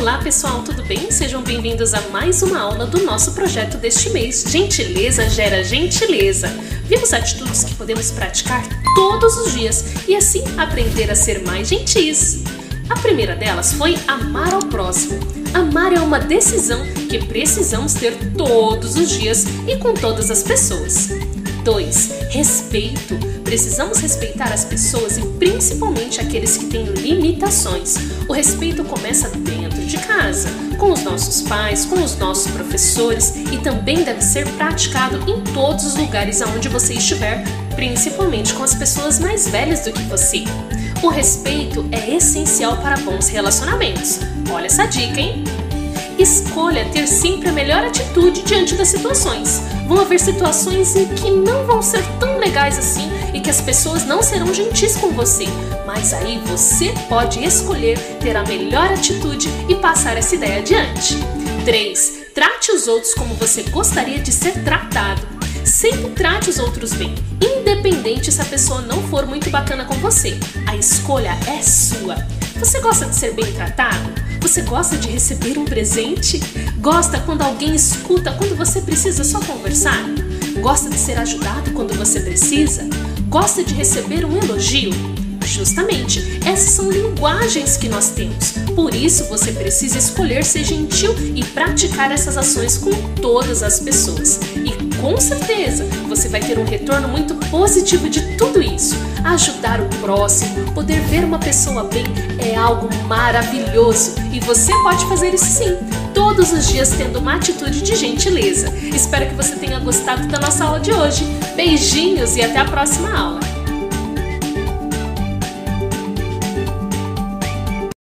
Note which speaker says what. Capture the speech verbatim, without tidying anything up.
Speaker 1: Olá pessoal, tudo bem? Sejam bem-vindos a mais uma aula do nosso projeto deste mês, Gentileza Gera Gentileza. Vimos atitudes que podemos praticar todos os dias e assim aprender a ser mais gentis. A primeira delas foi amar ao próximo. Amar é uma decisão que precisamos ter todos os dias e com todas as pessoas. dois. Respeito. Precisamos respeitar as pessoas e principalmente aqueles que têm limitações. O respeito começa dentro de casa, com os nossos pais, com os nossos professores e também deve ser praticado em todos os lugares aonde você estiver, principalmente com as pessoas mais velhas do que você. O respeito é essencial para bons relacionamentos. Olha essa dica, hein? Escolha ter sempre a melhor atitude diante das situações. Vão haver situações em que não vão ser tão legais assim e que as pessoas não serão gentis com você. Mas aí você pode escolher ter a melhor atitude e passar essa ideia adiante. três. Trate os outros como você gostaria de ser tratado. Sempre trate os outros bem, independente se a pessoa não for muito bacana com você. A escolha é sua. Você gosta de ser bem tratado? Você gosta de receber um presente? Gosta quando alguém escuta quando você precisa só conversar? Gosta de ser ajudado quando você precisa? Gosta de receber um elogio? Justamente, essas são linguagens que nós temos. Por isso você precisa escolher ser gentil e praticar essas ações com todas as pessoas. E com certeza você vai ter um retorno muito positivo de tudo isso. Ajudar o próximo, poder ver uma pessoa bem é algo maravilhoso e você pode fazer isso sim, todos os dias tendo uma atitude de gentileza. Espero que você tenha gostado da nossa aula de hoje. Beijinhos e até a próxima aula!